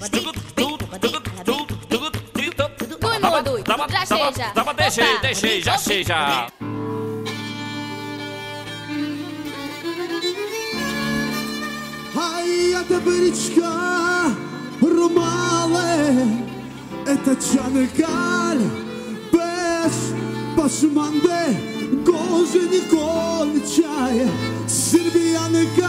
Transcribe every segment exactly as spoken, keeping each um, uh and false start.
Unu, doi, já seja. Deixei, deixei, já seja. Hayata бричка Ромале Это чанекаль Без пашманде Гоже николь чая Сирбиянекаль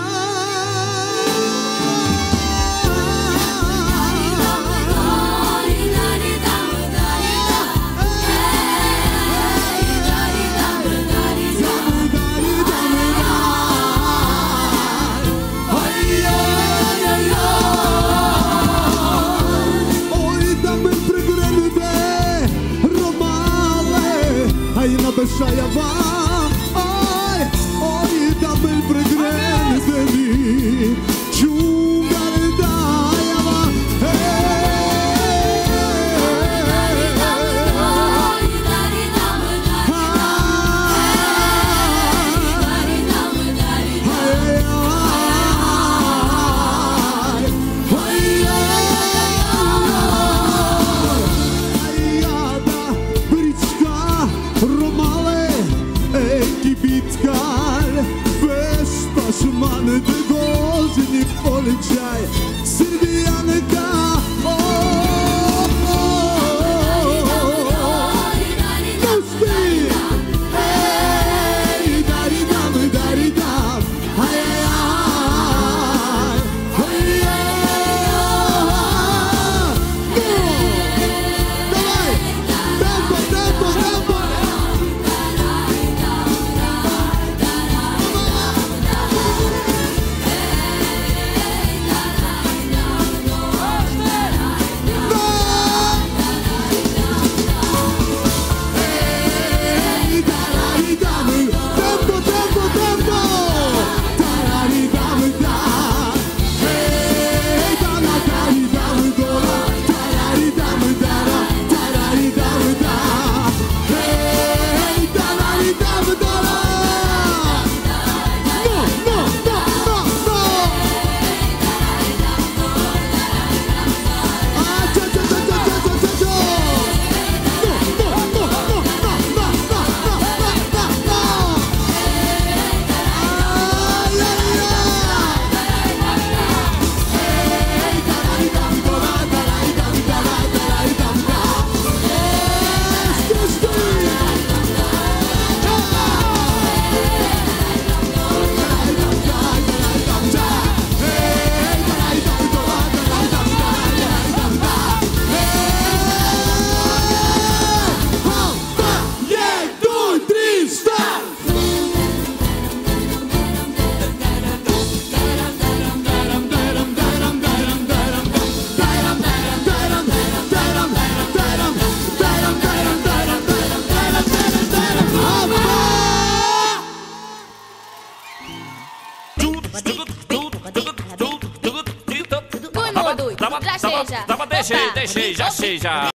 Большая вам, ой, ой, там был прегрен, чунгар даева, Пашман de gold in die polițai Sirbianeca oh Nu știi Hey dari dam dari dam Hai hai hai Давай Tempo tempo tempo Unu, doi, já seja. Deixei, deixei, já seja.